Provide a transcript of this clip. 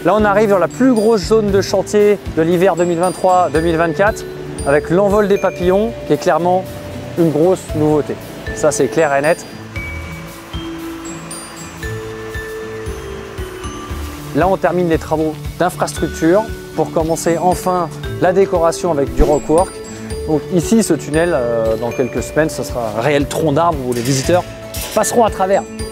Là, on arrive dans la plus grosse zone de chantier de l'hiver 2023-2024 avec l'envol des papillons qui est clairement une grosse nouveauté. Ça, c'est clair et net. Là, on termine les travaux d'infrastructure pour commencer enfin la décoration avec du rockwork. Donc ici, ce tunnel, dans quelques semaines, ce sera un réel tronc d'arbres où les visiteurs passeront à travers.